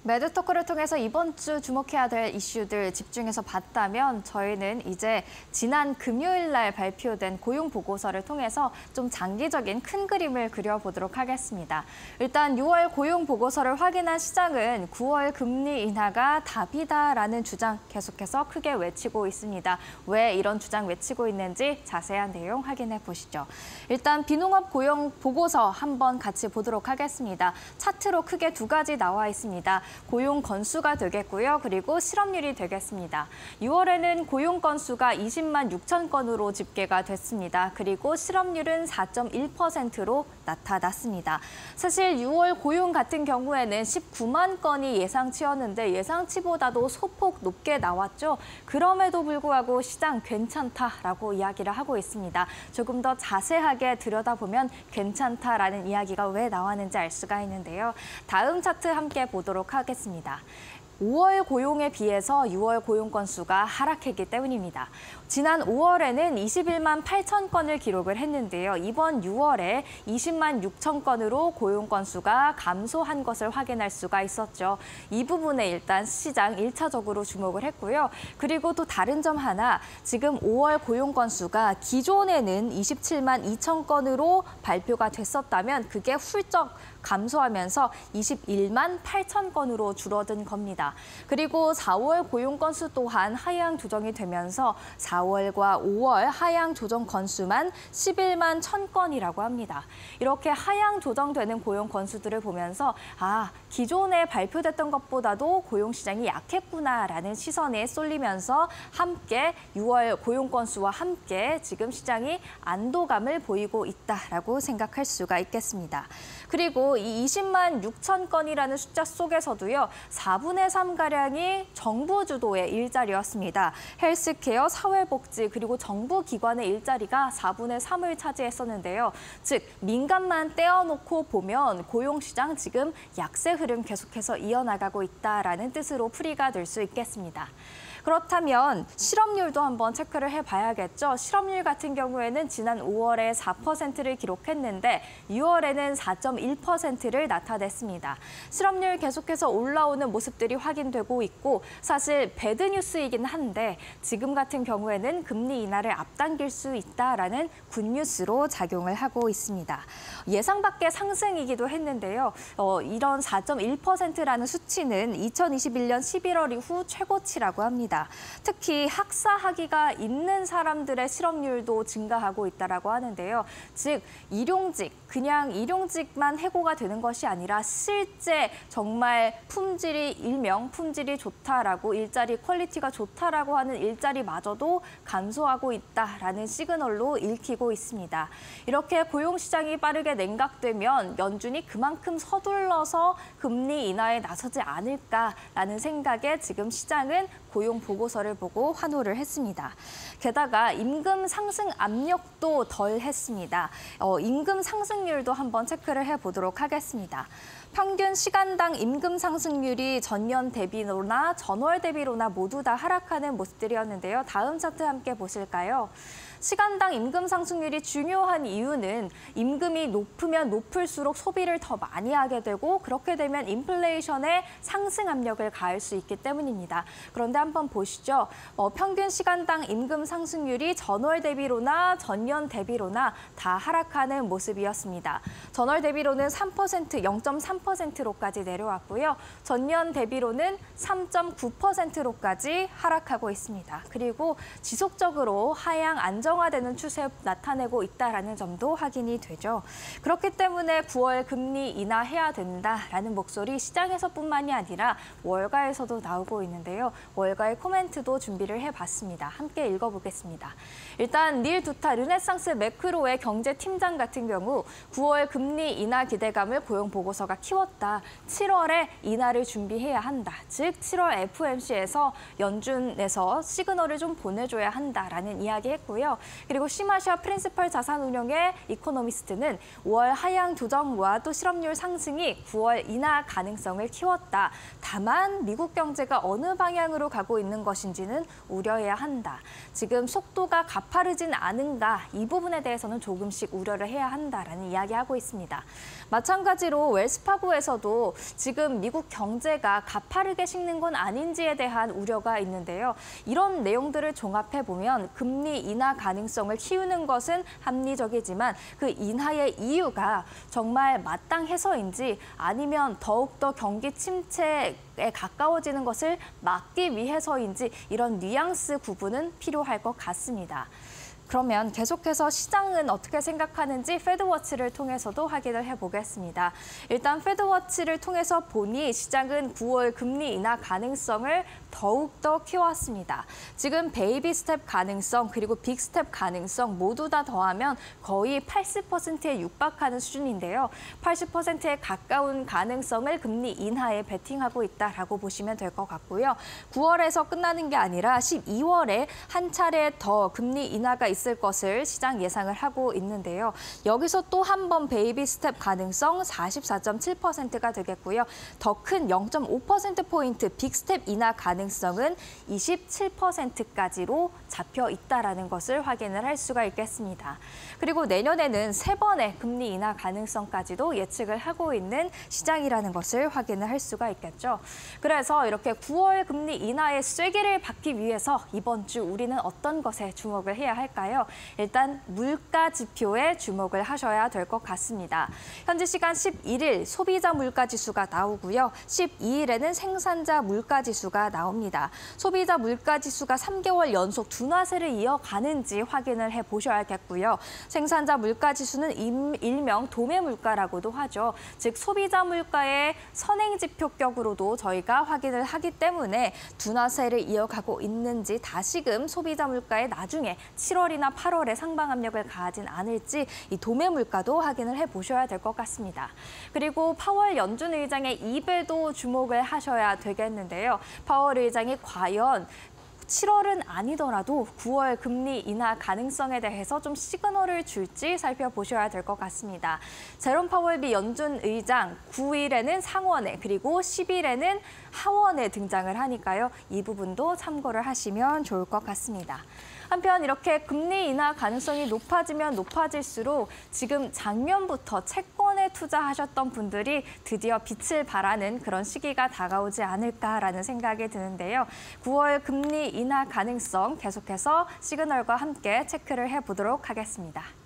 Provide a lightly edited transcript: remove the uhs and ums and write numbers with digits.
매드토크를 통해서 이번 주 주목해야 될 이슈들 집중해서 봤다면 저희는 이제 지난 금요일 날 발표된 고용 보고서를 통해서 좀 장기적인 큰 그림을 그려보도록 하겠습니다. 일단 6월 고용 보고서를 확인한 시장은 9월 금리 인하가 답이다라는 주장 계속해서 크게 외치고 있습니다. 왜 이런 주장 외치고 있는지 자세한 내용 확인해 보시죠. 일단 비농업 고용 보고서 한번 같이 보도록 하겠습니다. 차트로 크게 두 가지 나와 있습니다. 고용 건수가 되겠고요. 그리고 실업률이 되겠습니다. 6월에는 고용 건수가 20만 6천 건으로 집계가 됐습니다. 그리고 실업률은 4.1%로 나타났습니다. 사실 6월 고용 같은 경우에는 19만 건이 예상치였는데 예상치보다도 소폭 높게 나왔죠. 그럼에도 불구하고 시장 괜찮다라고 이야기를 하고 있습니다. 조금 더 자세하게 들여다보면 괜찮다라는 이야기가 왜 나왔는지 알 수가 있는데요. 다음 차트 함께 보도록 하겠습니다. 5월 고용에 비해서 6월 고용 건수가 하락했기 때문입니다. 지난 5월에는 21만 8천 건을 기록을 했는데요. 이번 6월에 20만 6천 건으로 고용 건수가 감소한 것을 확인할 수가 있었죠. 이 부분에 일단 시장 1차적으로 주목을 했고요. 그리고 또 다른 점 하나, 지금 5월 고용 건수가 기존에는 27만 2천 건으로 발표가 됐었다면 그게 훌쩍 감소하면서 21만 8천 건으로 줄어든 겁니다. 그리고 4월 고용 건수 또한 하향 조정이 되면서 4월과 5월 하향 조정 건수만 11만 1천 건이라고 합니다. 이렇게 하향 조정되는 고용 건수들을 보면서 기존에 발표됐던 것보다도 고용 시장이 약했구나라는 시선에 쏠리면서 함께 6월 고용 건수와 함께 지금 시장이 안도감을 보이고 있다라고 생각할 수가 있겠습니다. 그리고 이 20만 6천 건이라는 숫자 속에서도요, 4분의 3가량이 정부 주도의 일자리였습니다. 헬스케어, 사회복지, 그리고 정부 기관의 일자리가 4분의 3을 차지했었는데요. 즉, 민간만 떼어놓고 보면 고용시장 지금 약세 흐름 계속해서 이어나가고 있다라는 뜻으로 풀이가 될 수 있겠습니다. 그렇다면 실업률도 한번 체크를 해봐야겠죠. 실업률 같은 경우에는 지난 5월에 4%를 기록했는데 6월에는 4.1%를 나타냈습니다. 실업률 계속해서 올라오는 모습들이 확인되고 있고 사실 배드 뉴스이긴 한데 지금 같은 경우에는 금리 인하를 앞당길 수 있다라는 굿뉴스로 작용을 하고 있습니다. 예상 밖의 상승이기도 했는데요. 이런 4.1%라는 수치는 2021년 11월 이후 최고치라고 합니다. 특히 학사 학위가 있는 사람들의 실업률도 증가하고 있다고 하는데요. 즉, 그냥 일용직만 해고가 되는 것이 아니라 실제 정말 일명 품질이 좋다라고 일자리 퀄리티가 좋다라고 하는 일자리마저도 감소하고 있다라는 시그널로 읽히고 있습니다. 이렇게 고용시장이 빠르게 냉각되면 연준이 그만큼 서둘러서 금리 인하에 나서지 않을까라는 생각에 지금 시장은 고용 보고서를 보고 환호를 했습니다. 게다가 임금 상승 압력도 덜 했습니다. 임금 상승률도 한번 체크를 해보도록 하겠습니다. 평균 시간당 임금 상승률이 전년 대비로나 전월 대비로나 모두 다 하락하는 모습들이었는데요. 다음 차트 함께 보실까요? 시간당 임금 상승률이 중요한 이유는 임금이 높으면 높을수록 소비를 더 많이 하게 되고 그렇게 되면 인플레이션에 상승 압력을 가할 수 있기 때문입니다. 그런데 한번 보시죠. 평균 시간당 임금 상승률이 전월 대비로나 전년 대비로나 다 하락하는 모습이었습니다. 전월 대비로는 0.3%로까지 내려왔고요. 전년 대비로는 3.9%로까지 하락하고 있습니다. 그리고 지속적으로 하향 안정화되는 추세 나타내고 있다는 점도 확인이 되죠. 그렇기 때문에 9월 금리 인하해야 된다라는 목소리 시장에서뿐만이 아니라 월가에서도 나오고 있는데요. 월가의 코멘트도 준비를 해봤습니다. 함께 읽어보겠습니다. 일단 닐 두타 르네상스 매크로의 경제팀장 같은 경우 9월 금리 인하 기대감을 고용 보고서가 키웠다. 7월에 인하를 준비해야 한다. 즉 7월 FOMC에서 연준에서 시그널을 좀 보내줘야 한다라는 이야기했고요. 그리고 시마시아 프린시펄 자산운용의 이코노미스트는 5월 하향 조정과 또 실업률 상승이 9월 인하 가능성을 키웠다. 다만 미국 경제가 어느 방향으로 가고 있는 것인지는 우려해야 한다. 지금 속도가 가파르진 않은가 이 부분에 대해서는 조금씩 우려를 해야 한다라는 이야기하고 있습니다. 마찬가지로 웰스파고 시카고에서도 지금 미국 경제가 가파르게 식는 건 아닌지에 대한 우려가 있는데요. 이런 내용들을 종합해 보면 금리 인하 가능성을 키우는 것은 합리적이지만 그 인하의 이유가 정말 마땅해서인지 아니면 더욱더 경기 침체에 가까워지는 것을 막기 위해서인지 이런 뉘앙스 구분은 필요할 것 같습니다. 그러면 계속해서 시장은 어떻게 생각하는지 패드워치를 통해서도 확인을 해보겠습니다. 일단 패드워치를 통해서 보니 시장은 9월 금리 인하 가능성을 더욱더 키웠습니다. 지금 베이비 스텝 가능성 그리고 빅 스텝 가능성 모두 다 더하면 거의 80%에 육박하는 수준인데요. 80%에 가까운 가능성을 금리 인하에 베팅하고 있다라고 보시면 될 것 같고요. 9월에서 끝나는 게 아니라 12월에 한 차례 더 금리 인하가 있을 것을 시장 예상을 하고 있는데요. 여기서 또 한 번 베이비 스텝 가능성 44.7%가 되겠고요. 더 큰 0.5%포인트 빅 스텝 인하 가능성은 27%까지로 잡혀 있다라는 것을 확인을 할 수가 있겠습니다. 그리고 내년에는 3번의 금리 인하 가능성까지도 예측을 하고 있는 시장이라는 것을 확인을 할 수가 있겠죠. 그래서 이렇게 9월 금리 인하의 쐐기를 받기 위해서 이번 주 우리는 어떤 것에 주목을 해야 할까요? 일단 물가 지표에 주목을 하셔야 될 것 같습니다. 현지 시간 11일 소비자 물가 지수가 나오고요. 12일에는 생산자 물가 지수가 나옵니다. 소비자 물가 지수가 3개월 연속 둔화세를 이어가는지 확인을 해보셔야겠고요. 생산자 물가 지수는 일명 도매 물가라고도 하죠. 즉 소비자 물가의 선행 지표격으로도 저희가 확인을 하기 때문에 둔화세를 이어가고 있는지 다시금 소비자 물가에 나중에 7월이나 8월에 상방 압력을 가하진 않을지 이 도매 물가도 확인을 해보셔야 될 것 같습니다. 그리고 파월 연준 의장의 입에도 주목을 하셔야 되겠는데요. 파월 의장이 과연 7월은 아니더라도 9월 금리 인하 가능성에 대해서 좀 시그널을 줄지 살펴보셔야 될 것 같습니다. 제롬 파월 미 연준 의장 9일에는 상원에 그리고 10일에는 하원에 등장을 하니까요. 이 부분도 참고를 하시면 좋을 것 같습니다. 한편 이렇게 금리 인하 가능성이 높아지면 높아질수록 지금 작년부터 채권에 투자하셨던 분들이 드디어 빛을 발하는 그런 시기가 다가오지 않을까라는 생각이 드는데요. 9월 금리 인하 가능성 계속해서 시그널과 함께 체크를 해보도록 하겠습니다.